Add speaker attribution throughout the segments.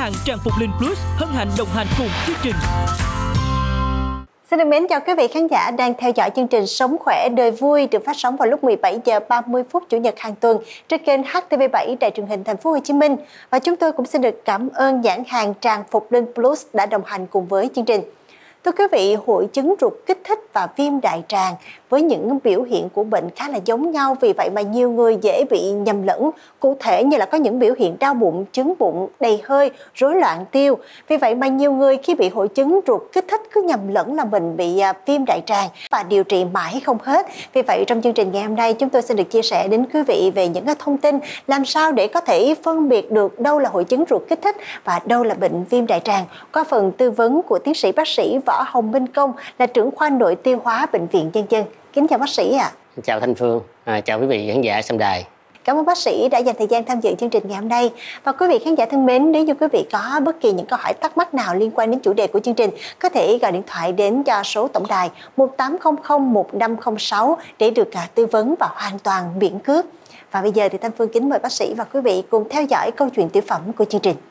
Speaker 1: hàng trang phục Linh Plus hân hạnh đồng hành cùng chương trình.
Speaker 2: Xin được mến chào quý vị khán giả đang theo dõi chương trình Sống khỏe đời vui được phát sóng vào lúc 17 giờ 30 phút Chủ nhật hàng tuần trên kênh HTV7 Đài truyền hình Thành phố Hồ Chí Minh. Và chúng tôi cũng xin được cảm ơn nhãn hàng trang phục Linh Plus đã đồng hành cùng với chương trình. Thưa quý vị, hội chứng ruột kích thích và viêm đại tràng với những biểu hiện của bệnh khá là giống nhau, vì vậy mà nhiều người dễ bị nhầm lẫn, cụ thể như là có những biểu hiện đau bụng, chứng bụng, đầy hơi, rối loạn tiêu. Vì vậy mà nhiều người khi bị hội chứng ruột kích thích cứ nhầm lẫn là mình bị viêm đại tràng và điều trị mãi không hết. Vì vậy trong chương trình ngày hôm nay chúng tôi xin được chia sẻ đến quý vị về những thông tin làm sao để có thể phân biệt được đâu là hội chứng ruột kích thích và đâu là bệnh viêm đại tràng, qua phần tư vấn của tiến sĩ bác sĩ Võ Hồng Minh Công là trưởng khoa nội tiêu hóa Bệnh viện Nhân dân. Kính chào bác sĩ ạ.
Speaker 3: Chào Thanh Phương, chào quý vị khán giả xem đài.
Speaker 2: Cảm ơn bác sĩ đã dành thời gian tham dự chương trình ngày hôm nay. Và quý vị khán giả thân mến, nếu như quý vị có bất kỳ những câu hỏi thắc mắc nào liên quan đến chủ đề của chương trình, có thể gọi điện thoại đến cho số tổng đài 1800 1506 để được tư vấn và hoàn toàn miễn cước. Và bây giờ thì Thanh Phương kính mời bác sĩ và quý vị cùng theo dõi câu chuyện tiểu phẩm của chương trình.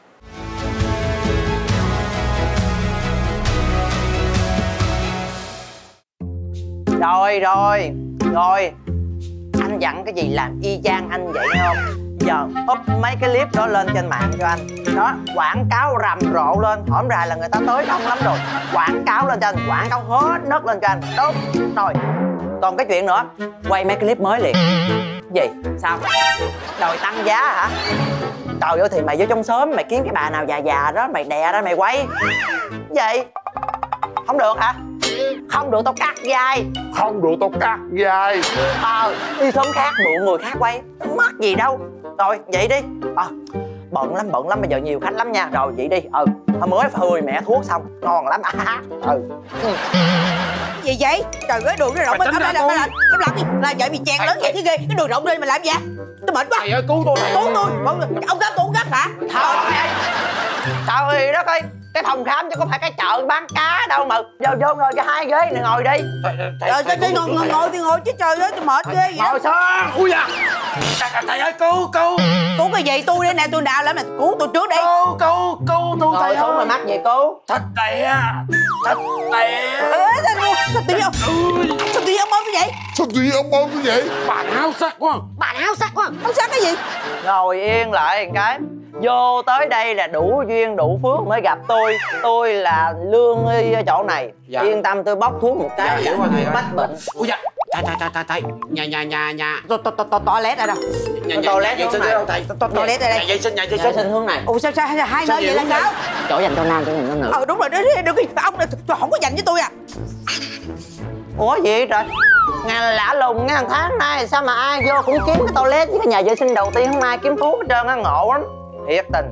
Speaker 4: Rồi anh dặn cái gì làm y chang anh vậy nghe không? Giờ up mấy cái clip đó lên trên mạng cho anh. Đó, quảng cáo rầm rộ lên. Hổm rày là người ta tới đông lắm rồi. Quảng cáo lên cho anh, quảng cáo hết nấc lên cho anh. Đúng rồi. Còn cái chuyện nữa, quay mấy clip mới liền. Gì? Sao? Đòi tăng giá hả? Trời ơi, thì mày vô trong xóm mày kiếm cái bà nào già già đó, mày đè ra mày quay. Gì? Không được hả? Không được tao cắt vai.
Speaker 5: Không được tao cắt vai.
Speaker 4: Đi xóm khác mượn người khác quay, mất gì đâu. Rồi vậy đi. Bận lắm bây giờ nhiều khách lắm nha. Rồi vậy đi. Mới phơi mẹ thuốc xong ngon lắm.
Speaker 6: Gì vậy? Trời ơi, đường nó rộng quá. Em làm gì? Là vợ bị chèn lớn vậy chứ ghê. Cái đường rộng lên mà làm gì? Tôi mệt quá.
Speaker 5: Thầy ơi, cứu tôi.
Speaker 6: Cứu tôi. Ông khám tôi gấp hả?
Speaker 4: Trời đất ơi, cái phòng khám chứ có phải cái chợ bán cá đâu mà. Vô ngồi cho hai ghế này ngồi đi.
Speaker 6: Trời ngồi chứ trời ơi, tôi mệt ghê vậy.
Speaker 4: Ngồi sao?
Speaker 5: Ui da. Thầy ơi, cứu.
Speaker 6: Cứu cái gì? Tôi đây nè, tôi đào lắm nè. Cứu tôi trước đi.
Speaker 5: Cứu tôi thầy ơi.
Speaker 4: Ngồi xuống mà mắc gì cứu?
Speaker 5: Thịt đè.
Speaker 6: Sao tự nhiên ông bấm như vậy?
Speaker 5: Sao tự nhiên ông bấm như vậy? Bà háo sắc quá.
Speaker 6: Ông sát cái gì?
Speaker 4: Ngồi yên lại một cái. Vô tới đây là đủ duyên đủ phước mới gặp tôi. Tôi là lương y ở chỗ này.
Speaker 5: Dạ.
Speaker 4: Yên tâm tôi bóc thuốc một cái
Speaker 5: hiểu rồi thầy ơi.
Speaker 4: bách bệnh.
Speaker 5: Ui da. Thầy. Nhà.
Speaker 6: Toilet ở đâu?
Speaker 4: Toilet hướng này.
Speaker 6: Toilet ở đây.
Speaker 5: Nhà vệ sinh
Speaker 4: hướng này.
Speaker 6: Ủa sao hai nơi vậy là sao?
Speaker 4: Chỗ dành cho nam, chỗ dành cho nữ.
Speaker 6: Đúng rồi, ông này không có dành với tôi à.
Speaker 4: Ủa gì vậy trời? Nghe lạ lùng nghe, tháng nay sao mà ai vô cũng kiếm cái toilet với cái nhà vệ sinh đầu tiên, không ai kiếm thuốc hết trơn á, ngộ lắm. Thiệt tình.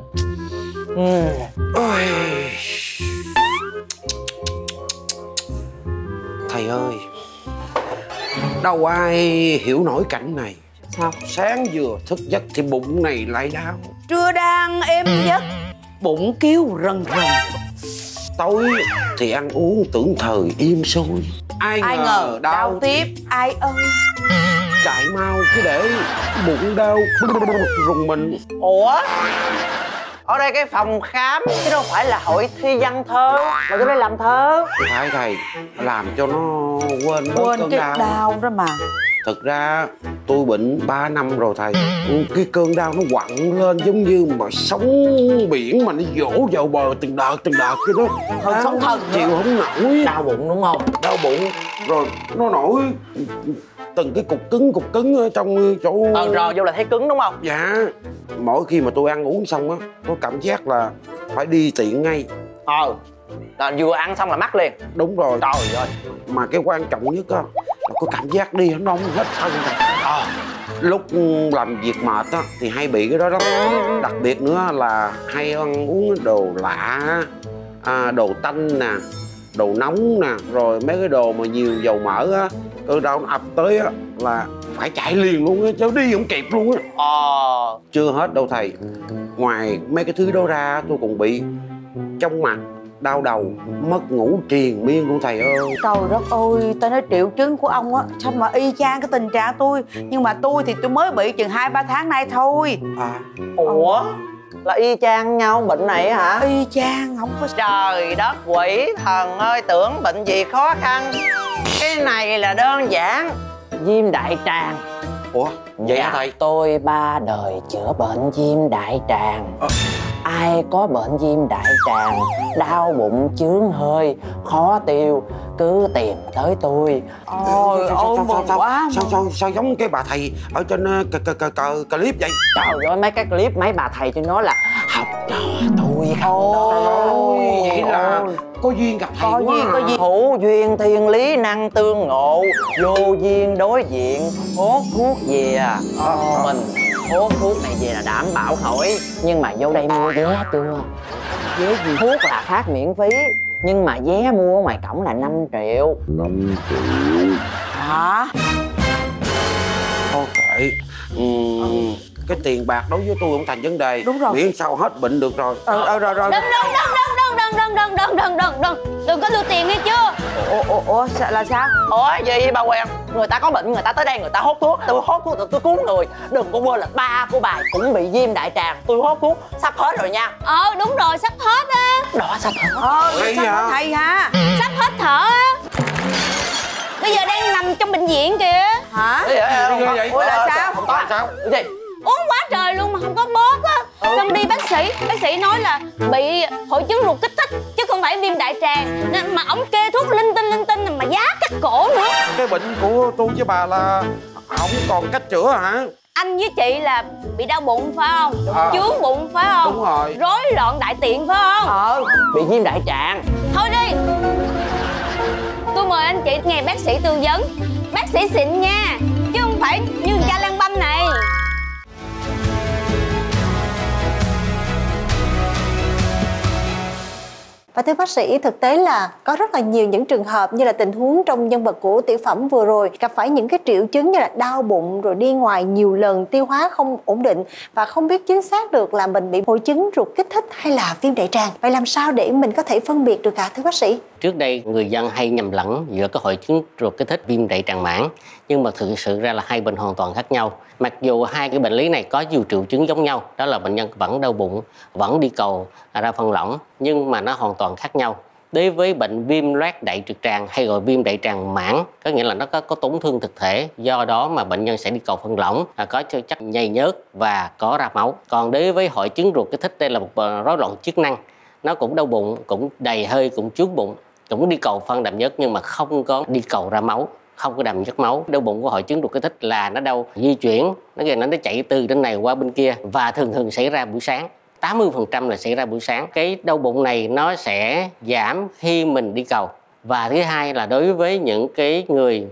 Speaker 5: Thầy ơi, đâu ai hiểu nổi cảnh này.
Speaker 6: Sao?
Speaker 5: Sáng vừa thức giấc thì bụng này lại đau.
Speaker 6: Trưa đang êm giấc, bụng kêu rần rần.
Speaker 5: Tối thì ăn uống tưởng thời im sôi. Ai ngờ đau
Speaker 6: tiếp. Ai ơi?
Speaker 5: Chạy mau chứ để bụng đau rùng mình.
Speaker 4: Ủa? Ở đây cái phòng khám chứ đâu phải là hội thi văn thơ mà tôi đây làm thơ.
Speaker 5: Phải thầy, làm cho nó quên cơn
Speaker 6: cái đau đó mà.
Speaker 5: Thực ra tôi bệnh 3 năm rồi thầy. Cái cơn đau nó quặn lên giống như mà sóng biển mà nó vỗ vào bờ từng đợt cái đó.
Speaker 6: Hơn sóng thần
Speaker 5: chịu không nổi.
Speaker 4: Đau bụng đúng không?
Speaker 5: Đau bụng rồi nó nổi từng cái cục cứng ở trong chỗ.
Speaker 4: Rồi vô là thấy cứng đúng không?
Speaker 5: Dạ. Mỗi khi mà tôi ăn uống xong á, có cảm giác là phải đi tiện ngay.
Speaker 4: Là vừa ăn xong là mắc liền.
Speaker 5: Đúng rồi.
Speaker 4: Trời ơi.
Speaker 5: Mà cái quan trọng nhất á là có cảm giác đi nó nóng hết thân rồi. Lúc làm việc mệt á thì hay bị cái đó lắm. Đặc biệt nữa là hay ăn uống đồ lạ, đồ tanh nè, đồ nóng nè, rồi mấy cái đồ mà nhiều dầu mỡ á, cơn đau nó ập tới á là phải chạy liền luôn á, chứ đi không kịp luôn á. Chưa hết đâu thầy. Ngoài mấy cái thứ đó ra tôi còn bị chóng mặt, đau đầu, mất ngủ triền miên luôn thầy ơi.
Speaker 6: Trời đất ơi, tao nói triệu chứng của ông á sao mà y chang cái tình trạng tôi. Nhưng mà tôi thì tôi mới bị chừng 2-3 tháng nay thôi.
Speaker 4: Ủa? là y chang nhau bệnh này hả?
Speaker 6: Y chang không có.
Speaker 4: Trời đất quỷ thần ơi, tưởng bệnh gì khó khăn. Cái này là đơn giản viêm đại tràng.
Speaker 5: Ủa vậy hả thầy?
Speaker 4: Tôi 3 đời chữa bệnh viêm đại tràng. Ai có bệnh viêm đại tràng, đau bụng chướng hơi, khó tiêu, cứ tìm tới tôi.
Speaker 6: Ôi mừng quá.
Speaker 5: Sao giống cái bà thầy ở trên clip vậy?
Speaker 4: Trời ơi, mấy cái clip mấy bà thầy tôi nói là học trò tôi không đó.
Speaker 5: Vậy là có duyên gặp thầy.
Speaker 6: Có duyên, có duyên.
Speaker 4: Hữu duyên thiên lý năng tương ngộ, vô duyên đối diện hốt thuốc về. Mình hốt thuốc này về là đảm bảo khỏi. Nhưng mà vô đây mua vé chưa? Vé gì? Thuốc là phát miễn phí, nhưng mà vé mua ở ngoài cổng là 5 triệu.
Speaker 5: 5 triệu
Speaker 6: Hả?
Speaker 5: Ok. Cái tiền bạc đối với tôi không thành vấn đề.
Speaker 6: Đúng rồi.
Speaker 5: Miễn sao hết bệnh được rồi.
Speaker 6: Rồi.
Speaker 7: Đừng có đưa tiền nghe chưa?
Speaker 6: Ủa là sao?
Speaker 4: Ủa gì bà Quen? Người ta có bệnh, người ta tới đây người ta hốt thuốc. Tôi hốt thuốc tôi cứu người. Đừng có quên là ba của bà cũng bị viêm đại tràng. Tôi hốt thuốc sắp hết rồi nha.
Speaker 7: Đúng rồi, sắp hết á.
Speaker 4: Đó sắp hết.
Speaker 5: Hay hả?
Speaker 6: Thầy hả?
Speaker 7: Sắp hết thở á. Bây giờ đang nằm trong bệnh viện kìa.
Speaker 6: Hả?
Speaker 5: Vậy?
Speaker 6: Ủa là sao?
Speaker 5: Không có sao?
Speaker 4: Cái gì?
Speaker 7: Uống quá trời luôn mà không có bớt á. Xong đi bác sĩ nói là bị hội chứng ruột kích thích chứ không phải viêm đại tràng. Nên mà ổng kê thuốc linh tinh mà giá cắt cổ nữa.
Speaker 5: Cái bệnh của tôi với bà là không còn cách chữa hả?
Speaker 7: Anh với chị là bị đau bụng phải không? Chướng bụng phải không?
Speaker 5: Đúng rồi.
Speaker 7: Rối loạn đại tiện phải không?
Speaker 4: Bị viêm đại tràng.
Speaker 7: Thôi đi. Tôi mời anh chị nghe bác sĩ tư vấn. Bác sĩ xịn nha, chứ không phải như cha Lan Băm này.
Speaker 2: Và thưa bác sĩ, thực tế là có rất là nhiều những trường hợp như là tình huống trong nhân vật của Tiểu Phẩm vừa rồi gặp phải những cái triệu chứng như là đau bụng rồi đi ngoài nhiều lần, tiêu hóa không ổn định và không biết chính xác được là mình bị hội chứng ruột kích thích hay là viêm đại tràng. Vậy làm sao để mình có thể phân biệt được cả thưa bác sĩ?
Speaker 3: Trước đây người dân hay nhầm lẫn giữa cái hội chứng ruột kích thích viêm đại tràng mãn, nhưng mà thực sự ra là hai bệnh hoàn toàn khác nhau. Mặc dù hai cái bệnh lý này có nhiều triệu chứng giống nhau, đó là bệnh nhân vẫn đau bụng, vẫn đi cầu ra phân lỏng, nhưng mà nó hoàn toàn khác nhau. Đối với bệnh viêm loét đại trực tràng hay gọi viêm đại tràng mãn, có nghĩa là nó có tổn thương thực thể, do đó mà bệnh nhân sẽ đi cầu phân lỏng, có chất nhầy nhớt và có ra máu. Còn đối với hội chứng ruột kích thích, đây là một rối loạn chức năng, nó cũng đau bụng, cũng đầy hơi, cũng chướng bụng, cũng đi cầu phân đạm nhớt nhưng mà không có đi cầu ra máu, không có đàm nhớt máu. Đau bụng của hội chứng ruột kích thích là nó đau di chuyển, nó chạy từ bên này qua bên kia và thường xảy ra buổi sáng. 80% là xảy ra buổi sáng. Cái đau bụng này nó sẽ giảm khi mình đi cầu. Và thứ hai là đối với những cái người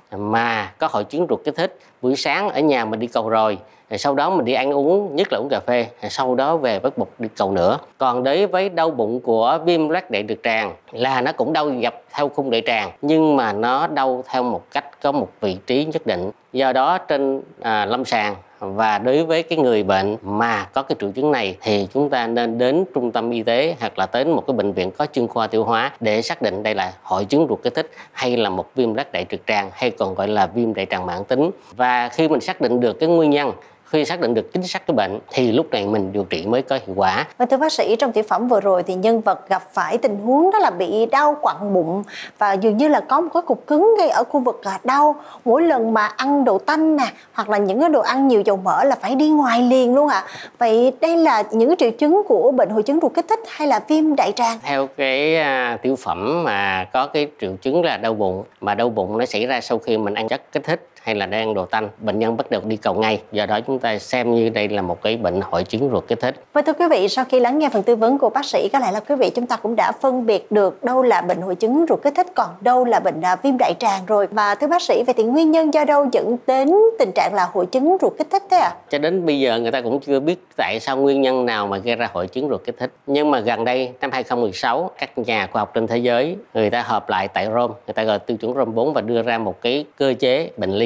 Speaker 3: mà có hội chứng ruột kích thích, buổi sáng ở nhà mình đi cầu rồi sau đó mình đi ăn uống, nhất là uống cà phê, sau đó về bắt buộc đi cầu nữa. Còn đối với đau bụng của viêm loét đại trực tràng là nó cũng đau dọc theo khung đại tràng, nhưng mà nó đau theo một cách có một vị trí nhất định. Do đó trên lâm sàng và đối với cái người bệnh mà có cái triệu chứng này thì chúng ta nên đến trung tâm y tế hoặc là đến một cái bệnh viện có chuyên khoa tiêu hóa để xác định đây là hội chứng ruột kích thích hay là một viêm loét đại trực tràng hay còn gọi là viêm đại tràng mãn tính. Và khi mình xác định được cái nguyên nhân, khi xác định được chính xác cái bệnh thì lúc này mình điều trị mới có hiệu quả.
Speaker 2: Và thưa bác sĩ, trong Tiểu Phẩm vừa rồi thì nhân vật gặp phải tình huống đó là bị đau quặn bụng và dường như là có một cái cục cứng ngay ở khu vực đau. Mỗi lần mà ăn đồ tanh nè hoặc là những cái đồ ăn nhiều dầu mỡ là phải đi ngoài liền luôn ạ. Vậy đây là những cái triệu chứng của bệnh hội chứng ruột kích thích hay là viêm đại tràng?
Speaker 3: Theo cái Tiểu Phẩm mà có cái triệu chứng là đau bụng, mà đau bụng nó xảy ra sau khi mình ăn chất kích thích hay là đang ăn đồ tanh, bệnh nhân bắt đầu đi cầu ngay. Do đó chúng ta xem như đây là một cái bệnh hội chứng ruột kích thích.
Speaker 2: Và thưa quý vị, sau khi lắng nghe phần tư vấn của bác sĩ, có lẽ là quý vị chúng ta cũng đã phân biệt được đâu là bệnh hội chứng ruột kích thích, còn đâu là bệnh viêm đại tràng rồi. Và thưa bác sĩ, vậy thì nguyên nhân do đâu dẫn đến tình trạng là hội chứng ruột kích thích thế ạ?
Speaker 3: Cho đến bây giờ người ta cũng chưa biết tại sao nguyên nhân nào mà gây ra hội chứng ruột kích thích. Nhưng mà gần đây năm 2016, các nhà khoa học trên thế giới người ta họp lại tại Rome, người ta gọi tiêu chuẩn Rome 4 và đưa ra một cái cơ chế bệnh lý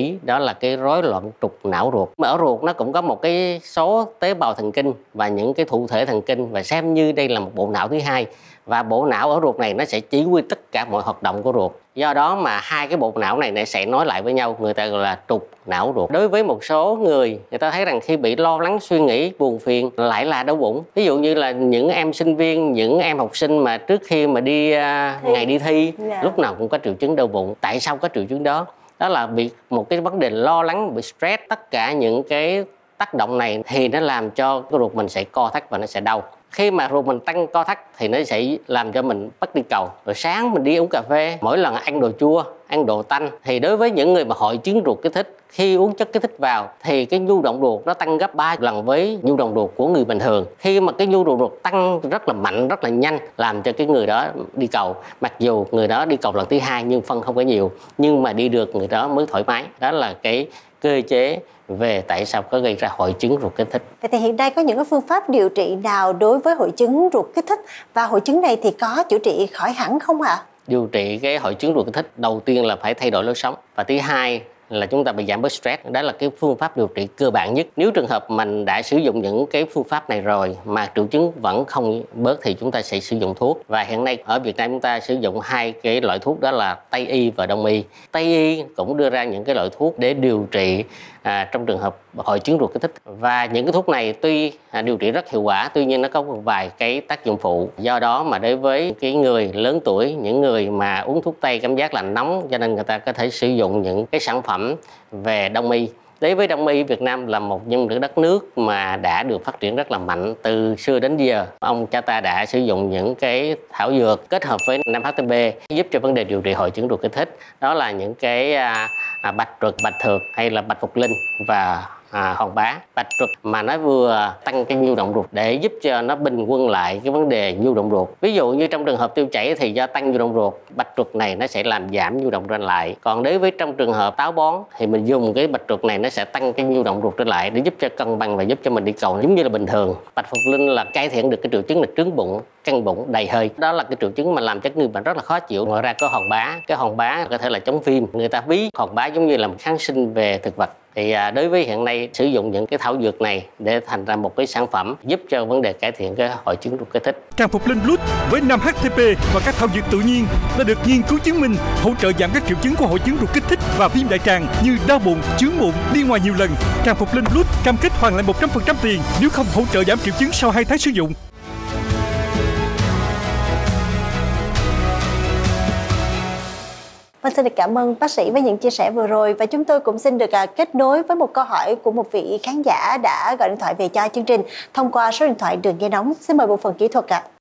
Speaker 3: lý, đó là cái rối loạn trục não ruột. Mà ở ruột nó cũng có một cái số tế bào thần kinh và những cái thụ thể thần kinh, và xem như đây là một bộ não thứ hai. Và bộ não ở ruột này nó sẽ chỉ huy tất cả mọi hoạt động của ruột. Do đó mà hai cái bộ não này sẽ nối lại với nhau, người ta gọi là trục não ruột. Đối với một số người ta thấy rằng khi bị lo lắng, suy nghĩ, buồn phiền lại là đau bụng. Ví dụ như là những em sinh viên, những em học sinh mà trước khi mà đi ngày đi thi, lúc nào cũng có triệu chứng đau bụng. Tại sao có triệu chứng đó? Đó là bị một cái vấn đề lo lắng, bị stress. Tất cả những cái tác động này thì nó làm cho cái ruột mình sẽ co thắt và nó sẽ đau. Khi mà ruột mình tăng co thắt thì nó sẽ làm cho mình bắt đi cầu. Rồi sáng mình đi uống cà phê, mỗi lần ăn đồ chua, ăn đồ tanh. Thì đối với những người mà hội chứng ruột kích thích, khi uống chất kích thích vào thì cái nhu động ruột nó tăng gấp 3 lần với nhu động ruột của người bình thường. Khi mà cái nhu động ruột tăng rất là mạnh, rất là nhanh, làm cho cái người đó đi cầu. Mặc dù người đó đi cầu lần thứ 2 nhưng phân không có nhiều, nhưng mà đi được người đó mới thoải mái. Đó là cái cơ chế về tại sao có gây ra hội chứng ruột kích thích.
Speaker 2: Vậy thì hiện nay có những cái phương pháp điều trị nào đối với hội chứng ruột kích thích, và hội chứng này thì có chữa trị khỏi hẳn không ạ?
Speaker 3: Điều trị cái hội chứng ruột kích thích đầu tiên là phải thay đổi lối sống, và thứ hai là chúng ta bị giảm bớt stress. Đó là cái phương pháp điều trị cơ bản nhất. Nếu trường hợp mình đã sử dụng những cái phương pháp này rồi mà triệu chứng vẫn không bớt thì chúng ta sẽ sử dụng thuốc. Và hiện nay ở Việt Nam chúng ta sử dụng hai cái loại thuốc, đó là Tây y và Đông y. Tây y cũng đưa ra những cái loại thuốc để điều trị trong trường hợp hội chứng ruột kích thích. Và những cái thuốc này tuy điều trị rất hiệu quả, tuy nhiên nó có một vài cái tác dụng phụ. Do đó mà đối với cái người lớn tuổi, những người mà uống thuốc Tây cảm giác là nóng, cho nên người ta có thể sử dụng những cái sản phẩm về Đông y. Đối với Đông y, Việt Nam là một trong những đất nước mà đã được phát triển rất là mạnh từ xưa đến giờ. Ông cha ta đã sử dụng những cái thảo dược kết hợp với 5-HTP giúp cho vấn đề điều trị hội chứng ruột kích thích. Đó là những cái bạch trượt, bạch thược hay là bạch phục linh và hòn bá. Bạch trượt mà nó vừa tăng cái nhu động ruột để giúp cho nó bình quân lại cái vấn đề nhu động ruột. Ví dụ như trong trường hợp tiêu chảy thì do tăng nhu động ruột, bạch trượt này nó sẽ làm giảm nhu động trên lại. Còn đối với trong trường hợp táo bón thì mình dùng cái bạch trượt này nó sẽ tăng cái nhu động ruột trên lại để giúp cho cân bằng và giúp cho mình đi cầu giống như là bình thường. Bạch phục linh là cải thiện được cái triệu chứng là trướng bụng, căng bụng, đầy hơi. Đó là cái triệu chứng mà làm cho người bệnh rất là khó chịu. Ngoài ra có hòn bá. Cái hòn bá có thể là chống viêm. Người ta ví hòn bá giống như là một kháng sinh về thực vật. Thì đối với hiện nay sử dụng những cái thảo dược này để thành ra một cái sản phẩm giúp cho vấn đề cải thiện cái hội chứng ruột kích thích.
Speaker 8: Trang phục Linh Plus với 5-HTP và các thảo dược tự nhiên đã được nghiên cứu chứng minh hỗ trợ giảm các triệu chứng của hội chứng ruột kích thích và viêm đại tràng như đau bụng, chướng bụng, đi ngoài nhiều lần. Trang phục Linh Plus cam kết hoàn lại 100% tiền nếu không hỗ trợ giảm triệu chứng sau 2 tháng sử dụng.
Speaker 2: Vâng, xin được cảm ơn bác sĩ với những chia sẻ vừa rồi, và chúng tôi cũng xin được kết nối với một câu hỏi của một vị khán giả đã gọi điện thoại về cho chương trình thông qua số điện thoại đường dây nóng. Xin mời bộ phận kỹ thuật ạ.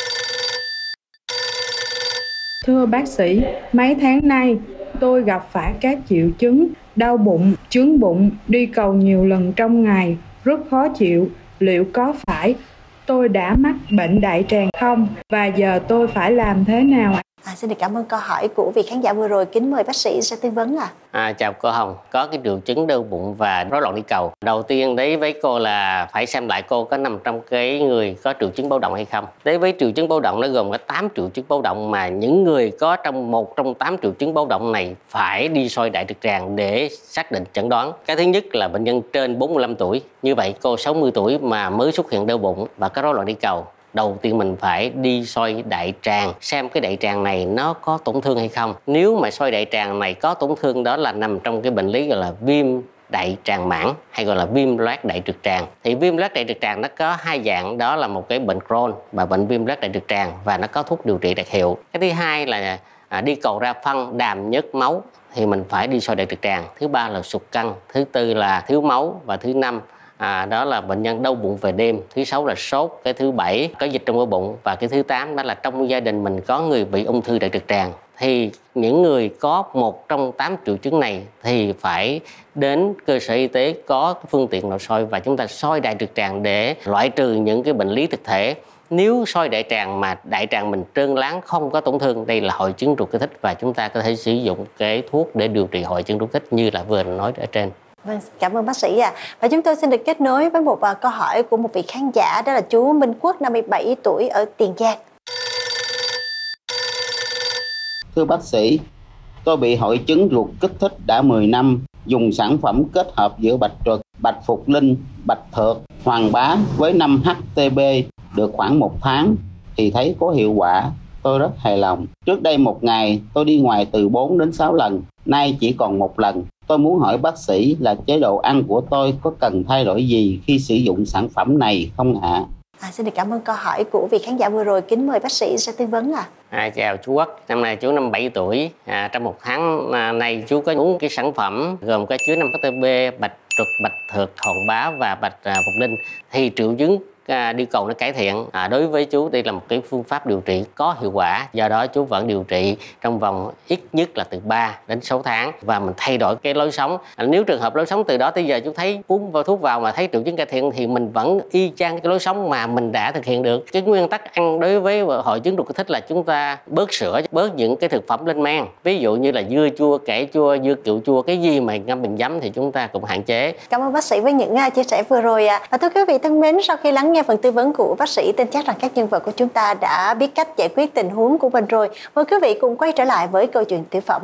Speaker 9: Thưa bác sĩ, mấy tháng nay tôi gặp phải các triệu chứng đau bụng, chướng bụng, đi cầu nhiều lần trong ngày, rất khó chịu. Liệu có phải tôi đã mắc bệnh đại tràng không? Và giờ tôi phải làm thế nào ạ?
Speaker 2: Xin được cảm ơn câu hỏi của vị khán giả vừa rồi. Kính mời bác sĩ sẽ tư vấn ạ.
Speaker 3: Chào cô Hồng. Có cái triệu chứng đau bụng và rối loạn đi cầu. Đầu tiên đấy với cô là phải xem lại cô có nằm trong cái người có triệu chứng báo động hay không. Đối với triệu chứng báo động nó gồm có 8 triệu chứng báo động, mà những người có một trong 8 triệu chứng báo động này phải đi soi đại trực tràng để xác định chẩn đoán. Cái thứ nhất là bệnh nhân trên 45 tuổi. Như vậy cô 60 tuổi mà mới xuất hiện đau bụng và có rối loạn đi cầu. Đầu tiên mình phải đi soi đại tràng xem cái đại tràng này nó có tổn thương hay không. Nếu mà soi đại tràng này có tổn thương, đó là nằm trong cái bệnh lý gọi là viêm đại tràng mãn hay gọi là viêm loét đại trực tràng. Thì viêm loét đại trực tràng nó có hai dạng, đó là một cái bệnh Crohn và bệnh viêm loét đại trực tràng, và nó có thuốc điều trị đặc hiệu. Cái thứ hai là đi cầu ra phân, đàm, nhớt, máu thì mình phải đi soi đại trực tràng. Thứ ba là sụt cân, thứ tư là thiếu máu, và thứ năm đó là bệnh nhân đau bụng về đêm, thứ 6 là sốt, cái thứ 7 có dịch trong ổ bụng, và cái thứ 8 đó là trong gia đình mình có người bị ung thư đại trực tràng. Thì những người có một trong 8 triệu chứng này thì phải đến cơ sở y tế có phương tiện nội soi, và chúng ta soi đại trực tràng để loại trừ những cái bệnh lý thực thể. Nếu soi đại tràng mà đại tràng mình trơn láng không có tổn thương, đây là hội chứng ruột kích thích, và chúng ta có thể sử dụng cái thuốc để điều trị hội chứng ruột kích thích như là vừa nói ở trên.
Speaker 2: Vâng, cảm ơn bác sĩ ạ. Và chúng tôi xin được kết nối với một câu hỏi của một vị khán giả, đó là chú Minh Quốc, 57 tuổi ở Tiền Giang.
Speaker 10: Thưa bác sĩ, Tôi bị hội chứng ruột kích thích đã 10 năm, dùng sản phẩm kết hợp giữa bạch tuộc, bạch phục linh, bạch thược, hoàng bá với 5-HTP được khoảng 1 tháng thì thấy có hiệu quả. Tôi rất hài lòng. Trước đây một ngày tôi đi ngoài từ 4 đến 6 lần, nay chỉ còn 1 lần. Tôi muốn hỏi bác sĩ là chế độ ăn của tôi có cần thay đổi gì khi sử dụng sản phẩm này không ạ?
Speaker 2: Xin được cảm ơn câu hỏi của vị khán giả vừa rồi. Kính mời bác sĩ sẽ tư vấn ạ.
Speaker 3: Chào chú Quốc, năm nay chú 57 tuổi. Trong 1 tháng nay chú có uống cái sản phẩm gồm có chứa 5-HTP, bạch tuộc, bạch thược, hoàng bá và bạch phục linh. Thì triệu chứng đi cầu nó cải thiện. Đối với chú đây là một cái phương pháp điều trị có hiệu quả, do đó chú vẫn điều trị trong vòng ít nhất là từ 3 đến 6 tháng và mình thay đổi cái lối sống. Nếu trường hợp lối sống từ đó tới giờ chú thấy uống vào thuốc vào mà thấy triệu chứng cải thiện thì mình vẫn y chang cái lối sống mà mình đã thực hiện được. Cái nguyên tắc ăn đối với hội chứng ruột kích thích là chúng ta bớt sữa, bớt những cái thực phẩm lên men, ví dụ như là dưa chua, cải chua, dưa kiệu chua, cái gì mà ngâm bằng giấm thì chúng ta cũng hạn chế.
Speaker 2: Cảm ơn bác sĩ với những chia sẻ vừa rồi ạ. Và thưa quý vị thân mến, sau khi lắng nghe phần tư vấn của bác sĩ, tin chắc rằng các nhân vật của chúng ta đã biết cách giải quyết tình huống của mình rồi. Mời quý vị cùng quay trở lại với câu chuyện tiểu phẩm.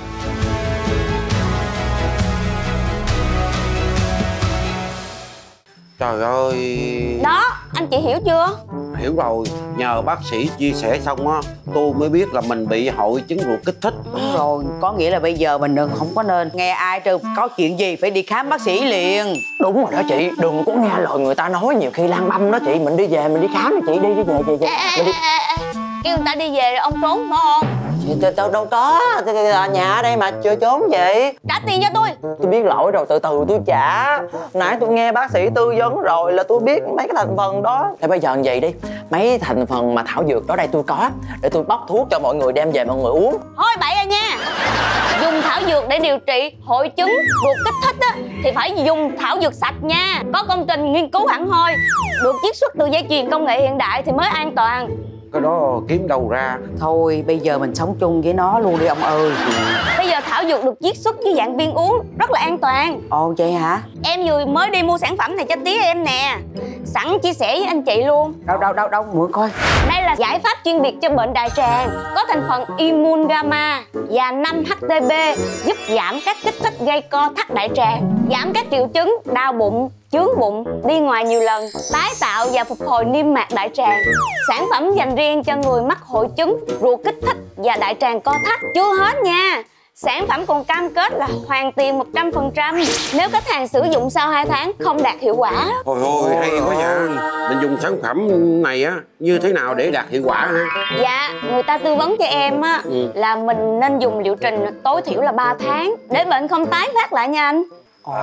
Speaker 5: Trời ơi.
Speaker 7: Đó, anh chị hiểu chưa?
Speaker 5: Hiểu rồi, nhờ bác sĩ chia sẻ xong á, tôi mới biết là mình bị hội chứng ruột kích thích.
Speaker 6: Đúng rồi, có nghĩa là bây giờ mình không có nên nghe ai trừ, có chuyện gì phải đi khám bác sĩ liền.
Speaker 4: Đúng rồi đó chị, đừng có nghe lời người ta nói, nhiều khi lan băm đó chị. Mình đi về, mình đi khám đi chị, đi về. Mình đi...
Speaker 7: Kêu người ta đi về rồi ông trốn phải không?
Speaker 4: Đâu có, nhà ở đây mà chưa trốn vậy.
Speaker 7: Trả tiền cho tôi.
Speaker 4: Tôi biết lỗi rồi, từ từ tôi trả. Nãy tôi nghe bác sĩ tư vấn rồi là tôi biết mấy cái thành phần đó. Thế bây giờ vậy đi, mấy thành phần mà thảo dược đó đây tôi có, để tôi bóc thuốc cho mọi người đem về mọi người uống.
Speaker 7: Thôi bậy à nha. Dùng thảo dược để điều trị hội chứng ruột kích thích á, thì phải dùng thảo dược sạch nha. Có công trình nghiên cứu hẳn hoi, được chiết xuất từ dây chuyền công nghệ hiện đại thì mới an toàn.
Speaker 5: Cái đó kiếm đâu ra.
Speaker 6: Thôi bây giờ mình sống chung với nó luôn đi ông ơi.
Speaker 7: Bây giờ thảo dược được chiết xuất với dạng viên uống, rất là an toàn.
Speaker 6: Ồ vậy hả?
Speaker 7: Em vừa mới đi mua sản phẩm này cho tía em nè, sẵn chia sẻ với anh chị luôn.
Speaker 6: Đâu mượn coi.
Speaker 7: Đây là giải pháp chuyên biệt cho bệnh đại tràng, có thành phần Immun Gamma và 5-HTP, giúp giảm các kích thích gây co thắt đại tràng, giảm các triệu chứng đau bụng, chướng bụng, đi ngoài nhiều lần, tái tạo và phục hồi niêm mạc đại tràng. Sản phẩm dành riêng cho người mắc hội chứng ruột kích thích và đại tràng co thắt. Chưa hết nha, sản phẩm còn cam kết là hoàn tiền 100% nếu khách hàng sử dụng sau 2 tháng không đạt hiệu quả.
Speaker 5: Ôi ôi, hay quá vậy. Mình dùng sản phẩm này á như thế nào để đạt hiệu quả hả?
Speaker 7: Dạ, người ta tư vấn cho em á là mình nên dùng liệu trình tối thiểu là 3 tháng để bệnh không tái phát lại nha anh.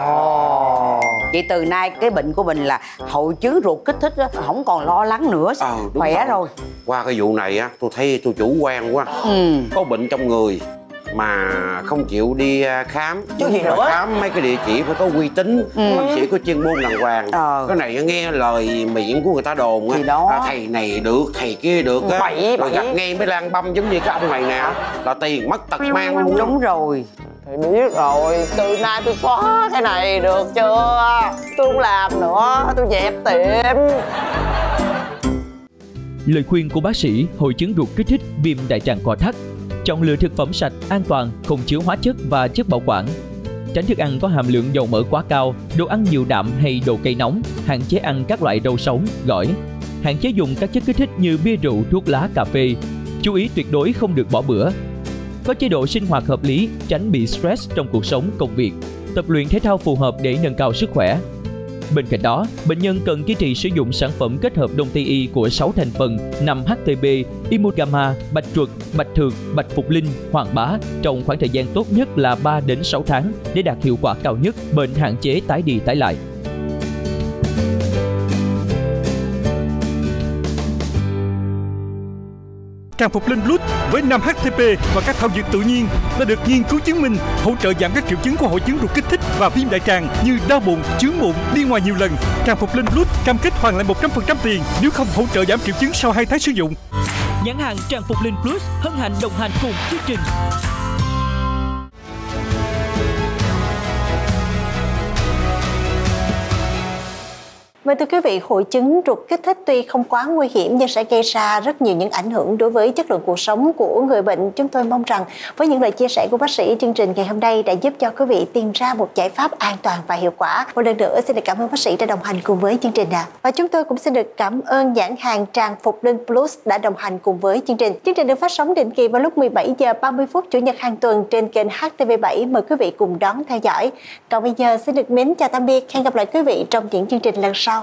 Speaker 6: Vậy từ nay cái bệnh của mình là hội chứng ruột kích thích đó, không còn lo lắng nữa. Khỏe rồi.
Speaker 5: Qua cái vụ này á, tôi thấy tôi chủ quan quá. Có bệnh trong người mà không chịu đi khám.
Speaker 4: Chứ gì nữa?
Speaker 5: Khám mấy cái địa chỉ phải có uy tín, bác sĩ có chuyên môn đàng hoàng. Cái này nghe lời miệng của người ta đồn á, thầy này được, thầy kia được á, rồi gặp ngay mới lan băm giống như cái ông này nè, là tiền mất tật mang luôn.
Speaker 6: Đúng rồi.
Speaker 4: Thầy biết rồi, từ nay tôi xóa cái này được chưa? Tôi không làm nữa, tôi dẹp tiệm.
Speaker 1: Lời khuyên của bác sĩ hội chứng ruột kích thích, viêm đại tràng co thắt: chọn lựa thực phẩm sạch, an toàn, không chứa hóa chất và chất bảo quản. Tránh thức ăn có hàm lượng dầu mỡ quá cao, đồ ăn nhiều đạm hay đồ cay nóng. Hạn chế ăn các loại rau sống, gỏi. Hạn chế dùng các chất kích thích như bia rượu, thuốc lá, cà phê. Chú ý tuyệt đối không được bỏ bữa. Có chế độ sinh hoạt hợp lý, tránh bị stress trong cuộc sống, công việc. Tập luyện thể thao phù hợp để nâng cao sức khỏe. Bên cạnh đó, bệnh nhân cần kiên trì sử dụng sản phẩm kết hợp Đông Tây Y của 6 thành phần 5-HTP, Immun Gamma, bạch tuộc, bạch thược, bạch phục linh, hoàng bá trong khoảng thời gian tốt nhất là 3 đến 6 tháng để đạt hiệu quả cao nhất, bệnh hạn chế tái đi tái lại.
Speaker 8: Trang phục Linh Plus với 5-HTP và các thảo dược tự nhiên đã được nghiên cứu chứng minh hỗ trợ giảm các triệu chứng của hội chứng ruột kích thích và viêm đại tràng như đau bụng, chướng bụng, đi ngoài nhiều lần. Trang phục Linh Plus cam kết hoàn lại 100% tiền nếu không hỗ trợ giảm triệu chứng sau 2 tháng sử dụng.
Speaker 1: Nhãn hàng Trang phục Linh Plus hân hạnh đồng hành cùng chương trình.
Speaker 2: Và thưa quý vị, hội chứng ruột kích thích tuy không quá nguy hiểm nhưng sẽ gây ra rất nhiều những ảnh hưởng đối với chất lượng cuộc sống của người bệnh. Chúng tôi mong rằng với những lời chia sẻ của bác sĩ, chương trình ngày hôm nay đã giúp cho quý vị tìm ra một giải pháp an toàn và hiệu quả. Một lần nữa xin được cảm ơn bác sĩ đã đồng hành cùng với chương trình ạ. Và chúng tôi cũng xin được cảm ơn nhãn hàng Trang Phục Linh Plus đã đồng hành cùng với chương trình. Chương trình được phát sóng định kỳ vào lúc 17 giờ 30 phút Chủ nhật hàng tuần trên kênh HTV7. Mời quý vị cùng đón theo dõi. Còn bây giờ xin được mến chào tạm biệt. Hẹn gặp lại quý vị trong những chương trình lần sau.